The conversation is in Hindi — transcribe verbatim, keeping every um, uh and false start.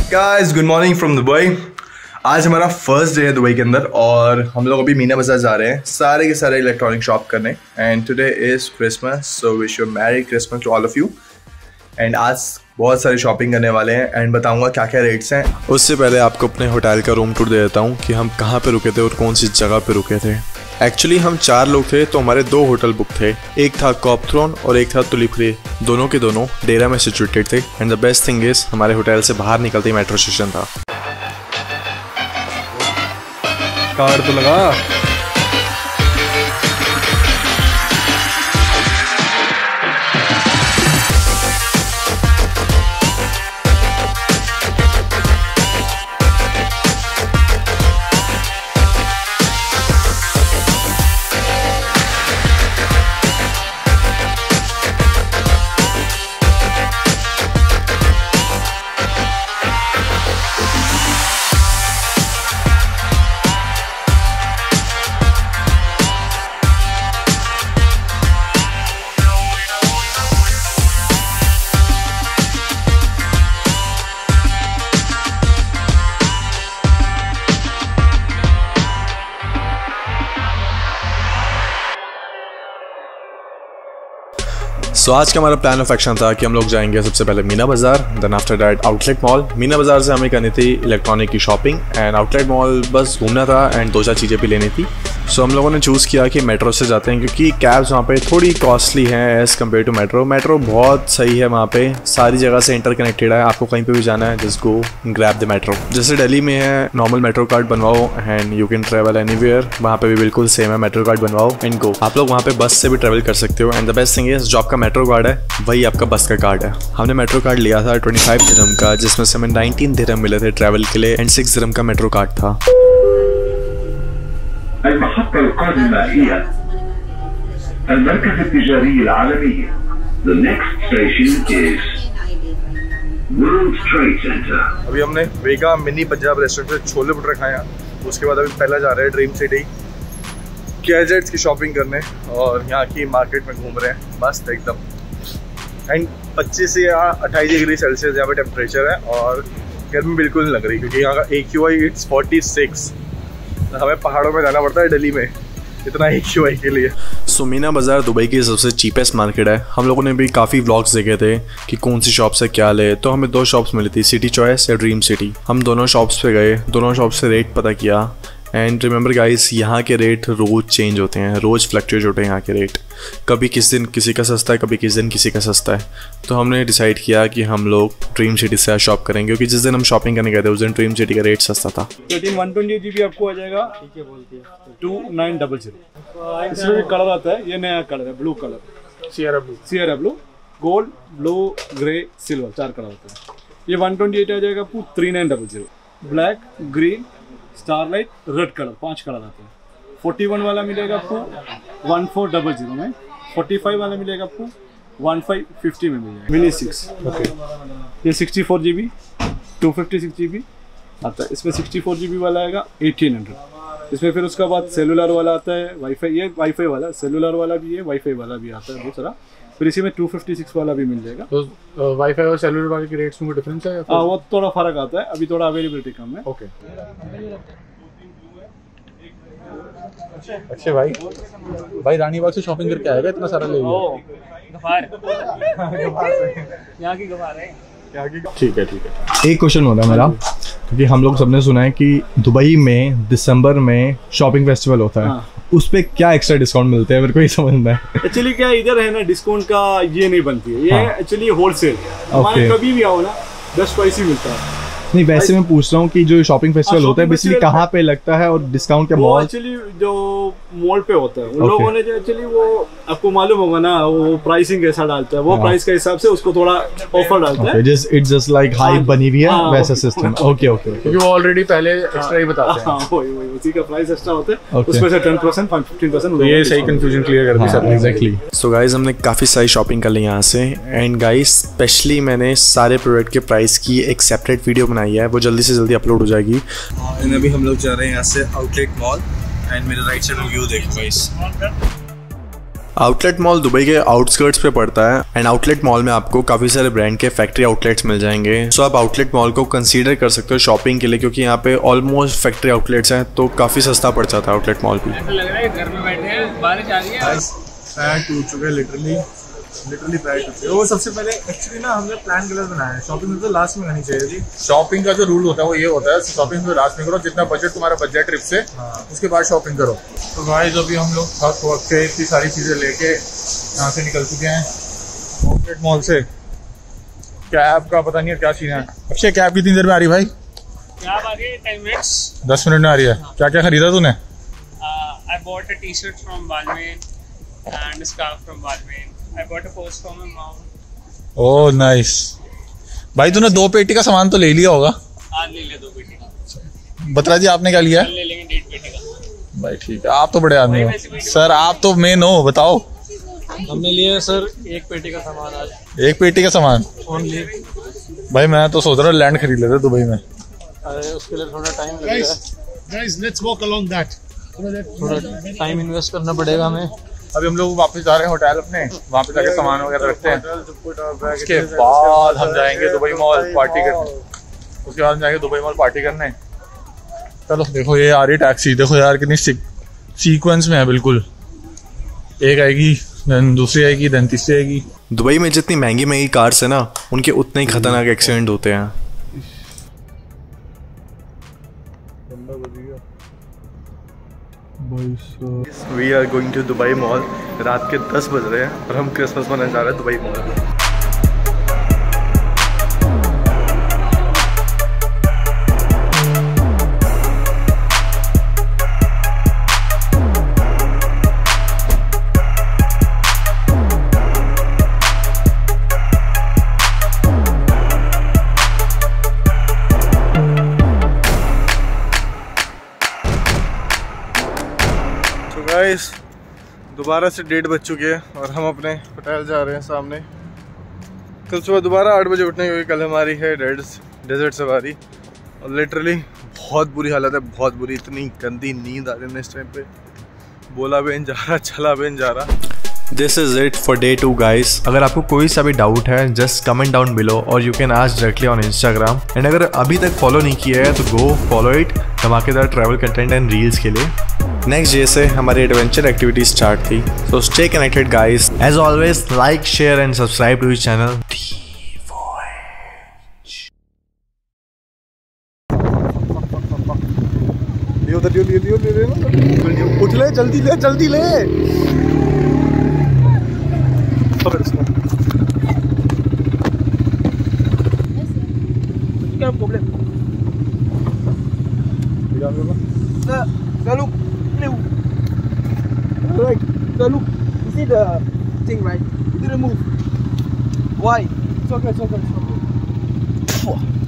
Guys good morning from Dubai. आज हमारा फर्स्ट डे है दुबई के अंदर और हम लोग अभी मीना बाजार जा रहे हैं सारे के सारे इलेक्ट्रॉनिक शॉप करने। And today is Christmas, so wish you merry Christmas to all of you. And आज बहुत सारी शॉपिंग करने वाले हैं एंड बताऊंगा क्या क्या रेट्स हैं। उससे पहले आपको अपने होटल का रूम टूर दे देता हूँ कि हम कहाँ पे रुके थे और कौन सी जगह पे रुके थे। एक्चुअली हम चार लोग थे तो हमारे दो होटल बुक थे, एक था कॉपथ्रोन और एक था तुलिप्री। दोनों के दोनों डेरा में सिचुएटेड थे। And the best thing is हमारे होटल से बाहर निकलते ही मेट्रो स्टेशन था। कार्ड तो लगा। सो so, आज का हमारा प्लान ऑफ एक्शन था कि हम लोग जाएंगे सबसे पहले Meena Bazaar, then after that outlet mall. Meena Bazaar से हमें करनी थी इलेक्ट्रॉनिक की शॉपिंग एंड आउटलेट मॉल बस घूमना था एंड दो चार चीज़ें भी लेनी थी। सो so, हम लोगों ने चूज़ किया कि मेट्रो से जाते हैं क्योंकि कैब्स वहाँ पे थोड़ी कॉस्टली हैं as compare to metro. Metro बहुत सही है, वहाँ पे सारी जगह से इंटर कनेक्टेड है। आपको कहीं पे भी जाना है just go grab the metro. जैसे दिल्ली में है नॉर्मल मेट्रो कार्ड बनवाओ and you can travel anywhere, वहाँ पे भी बिल्कुल सेम है, मेट्रो कार्ड बनवाओ एंड गो। आप लोग वहाँ पे बस से भी ट्रेवल कर सकते हो। And the best thing is जो आपका मेट्रो कार्ड है वही आपका बस का कार्ड है। हमने मेट्रो कार्ड लिया था पच्चीस दिरहम का, जिसमें से हमें उन्नीस दिरहम मिले थे ट्रैवल के लिए एंड छह दिरहम का मेट्रो कार्ड था। المحطة القادمة هي المركز التجاري العالمي. The next station is World Trade Center. अभी हमने वेगा मिनी पंजाब रेस्टोरेंट से छोले भटूरे खाए हैं। उसके बाद अभी पहला जा रहे हैं ड्रीम सिटी गैजेट्स की शॉपिंग करने और यहाँ की मार्केट में घूम रहे हैं। मस्त एकदम। एंड पच्चीस या अट्ठाईस डिग्री सेल्सियस यहाँ पे टेम्परेचर है और गर्मी बिल्कुल नहीं लग रही क्योंकि यहाँ का A Q I it's forty six. हमें पहाड़ों में जाना पड़ता है दिल्ली में इतना ए क्यू आई के लिए। सो मीना बाज़ार दुबई की सबसे चीपेस्ट मार्केट है। हम लोगों ने भी काफ़ी व्लॉग्स देखे थे कि कौन सी शॉप से क्या ले, तो हमें दो शॉप्स मिली थी, सिटी चॉइस या ड्रीम सिटी। हम दोनों शॉप्स पे गए, दोनों शॉप से रेट पता किया एंड रिमेंबर गाइस यहाँ के रेट रोज़ चेंज होते हैं, रोज़ फ्लक्चुएट होते हैं यहाँ के रेट। कभी किस दिन किसी का सस्ता है, कभी किस दिन किसी का सस्ता है। तो हमने डिसाइड किया कि हम लोग ड्रीम सिटी से शॉप करेंगे क्योंकि जिस दिन हम शॉपिंग करने गए थे उस दिन ड्रीम सिटी का रेट सस्ता था। वन ट्वेंटी जी बी आपको आ जाएगा टू नाइन डबल जीरो। इसमें भी कलर आता है, ये नया कलर है blue colour, Sierra blue, Sierra blue, gold, blue, grey, silver, चार कलर होते हैं। ये वन ट्वेंटी एट आ जाएगा आपको three nine double zero. Black, green, starlight, red colour, पांच कलर आते हैं। फोर्टी वन वाला मिलेगा आपको वन फोर डबल जीरो में। फोर्टी फाइव वाला मिलेगा आपको वन फाइव फिफ्टी में मिल जाएगा। Mini six okay. ये sixty four G B two fifty six जी बी आता है। इसमें सिक्सटी फोर जी बी वाला आएगा एटीन हंड्रेड। इसमें फिर उसका बाद सेलुलर वाला आता है, वाईफाई, ये वाईफाई वाला, सेलुलर वाला भी है, वाईफाई वाला भी आता है बहुत सारा। फिर इसी में टू फिफ्टी सिक्स वाला भी मिल जाएगा। तो वाईफाई और सेलुलर वाले के रेट्स में डिफरेंस है? हाँ, वो थोड़ा फर्क आता है, अभी थोड़ा अवेलेबिलिटी कम है। ओके। अच्छा भाई, भाई रानी बाग से शॉपिंग करके आएगा, इतना सारा ले लिया। गफार यहाँ की गफार है। ठीक है ठीक है। एक क्वेश्चन होता है मेरा क्योंकि हम लोग सबने सुना है कि दुबई में दिसंबर में शॉपिंग फेस्टिवल होता है। हाँ। उस पे क्या एक्स्ट्रा डिस्काउंट मिलते हैं, मेरे को ये समझना है। एक्चुअली क्या इधर है ना, डिस्काउंट का ये नहीं बनती है, ये एक्चुअली होलसेल। हमारे कभी भी आओ ना दस पैसे मिलता है। नहीं वैसे मैं पूछ रहा हूँ कि जो शॉपिंग फेस्टिवल होता है बेसिकली कहाँ पे लगता है और डिस्काउंट क्या? मॉल एक्चुअली जो मॉल पे होता है उन okay. लोगों ने जो एक्चुअली वो आपको मालूम होगा ना, वो प्राइसिंग कैसा डालता है, वो प्राइस के हिसाब से उसको थोड़ा ऑफर डालता है। Just it's just like hype बनी हुई है वैसा सिस्टम। ओके ओके, क्योंकि वो ऑलरेडी पहले एक्स्ट्रा ही बताते हैं। हां वही वही उसी का प्राइस एक्स्ट्रा होता है, उसमें से टेन परसेंट फिफ्टीन परसेंट। ये सही कंफ्यूजन क्लियर कर दी सर। एग्जैक्टली। सो गाइस हमने काफ़ी सारी शॉपिंग कर ली यहाँ से एंड गाइस स्पेशली मैंने सारे प्रोडक्ट के प्राइस की एक सेपरेट वीडियो बनाई है, वो जल्दी से जल्दी अपलोड हो जाएगी। एंड अभी हम लोग जा रहे हैं यहाँ से आउटलेट मॉल एंड मेरे राइट साइड में व्यू देखो गाइस। आउटलेट मॉल दुबई के आउटस्कर्ट्स पे पड़ता है एंड आउटलेट मॉल में आपको काफ़ी सारे ब्रांड के फैक्ट्री आउटलेट्स मिल जाएंगे। सो आप आउटलेट मॉल को कंसीडर कर सकते हो शॉपिंग के लिए, क्योंकि यहाँ पे ऑलमोस्ट फैक्ट्री आउटलेट्स हैं तो काफ़ी सस्ता पड़ जाता है आउटलेट मॉल भी। ऐसा लग रहा है घर में बैठे हैं, बारिश आ रही है। पैर टूट चुके हैं लिटरली लिटरली पैर टूट चुके। वो सबसे पहले एक्चुअली ना हमने प्लान गलत बनाया है। शॉपिंग में तो लास्ट में करनी चाहिए थी। शॉपिंग का जो रूल होता है वो ये होता है, शॉपिंग तो लास्ट में करो, जितना बजट तुम्हारा बच जाए ट्रिप से, हाँ। उसके बाद शॉपिंग करो। तो भाई जो भी हम लोग थक वक्त के इतनी सारी चीजें लेके यहाँ से निकल चुके हैं आउटलेट मॉल से। कैब का पता नहीं है क्या सीन है। अक्षय कैब कितनी देर में आ रही भाई? कैब आ रही है टेन मिनट्स दस मिनट में आ रही है। हाँ। क्या क्या खरीदा तूने? I bought a T shirt from Balmain and scarf from Balmain. I bought a purse from my mom. Oh nice. भाई तूने दो पेटी का सामान तो ले लिया होगा? आज ले लिया दो पेटी का। बत्रा जी आपने क्या लिया? ले लेंगे डेढ़ पेटी का। भाई ठीक है, आप तो बड़े आदमी हो सर, आप तो मेन हो, बताओ। हमने लिया सर एक पेटी का सामान आज। एक पेटी का सामान ओनली। भाई मैं तो सोच रहा हूँ लैंड खरीद लेते दुबई में। अरे उसके लिए थोड़ा टाइम लगेगा। Guys, let's walk along that. थोड़ा टाइम इन्वेस्ट करना पड़ेगा हमें। अभी हम लोग वापस जा रहे हैं होटल अपने, वहाँ पे जाके सामान वगैरह रखते हैं। उसके बाद हम जाएंगे दुबई मॉल पार्टी करने। उसके बाद हम जाएंगे दुबई मॉल पार्टी करने। चलो देखो ये आ रही टैक्सी, देखो यार कितनी सीक्वेंस में है बिल्कुल। एक आएगी देन दूसरी आएगी देन तीसरी आएगी। दुबई में जितनी महंगी महंगी कार्स है ना, उनके उतने ही खतरनाक एक्सीडेंट होते हैं। We are going to Dubai mall. रात के दस बज रहे हैं और हम क्रिसमस मनाने जा रहे हैं दुबई मॉल। गाइस दोबारा से डेढ़ बज चुके हैं और हम अपने होटल जा रहे हैं सामने। कल सुबह दोबारा आठ बजे उठने की, कल हमारी है डेजर्ट सवारी और लिटरली बहुत बुरी हालत है, बहुत बुरी। इतनी गंदी नींद आ रही है इस टाइम पे, बोला भी नहीं जा रहा, चला भी नहीं जा रहा। This is it for day two guys. अगर आपको कोई सा भी डाउट है जस्ट कमेंट डाउन बिलो और you can ask directly on Instagram. And अगर अभी तक फॉलो नहीं किया है तो गो फॉलो इट, धमाकेदार ट्रैवल कंटेंट एंड रील्स के लिए। नेक्स्ट डे से हमारी एडवेंचर एक्टिविटी स्टार्ट थी, so stay connected guys. As always like share and subscribe to his channel. उठ ले, जल्दी ले, जल्दी ले। क्या problem? So look, right. So look, you see the thing, right? It didn't move. Why? It's okay, it's okay, it's okay.